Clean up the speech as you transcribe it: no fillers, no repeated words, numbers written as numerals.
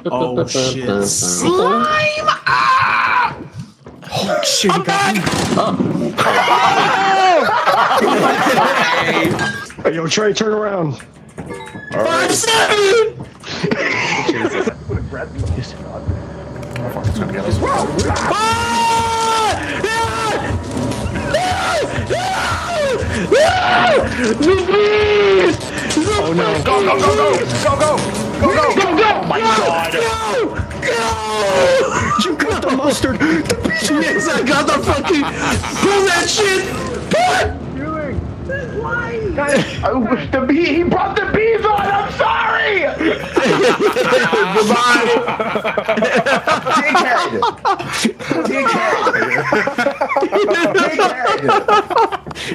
Oh shit! Slime! Ah! Oh shit! I'm back! Hey, yo, Trey, turn around. 5-7! Oh no! Go go go go go go go go go! Oh my god! Go! You got the mustard. Yes, I got the fucking. Pull that shit! Pull it! The bee, he brought the bees on. I'm sorry. Goodbye! Dickhead. Dickhead. Dickhead.